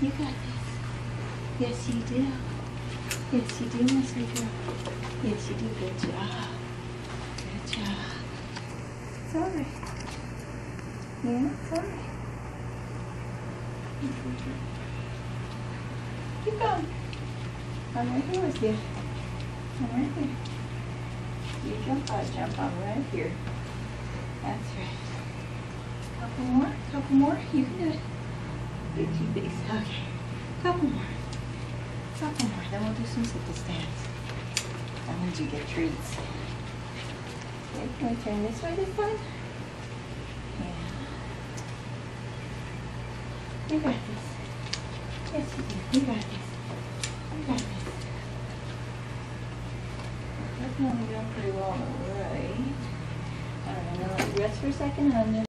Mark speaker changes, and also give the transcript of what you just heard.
Speaker 1: You got this. Yes, you do. Yes, you do, my sweet girl. Yes, you do. Good job. Good job. It's all right. Yeah, it's all right. Keep going. I'm right here with you. I'm right here. You jump out right here. That's right. Couple more. You can do it. Big face. Okay. Couple more. Then we'll do some sit stands. That means you get treats. Okay, can we turn this way this time? Yeah. You got this. Yes, you do. You got this. You got this. Definitely doing pretty well on the right. Alright, I'm going to let you rest for a second and I'm going to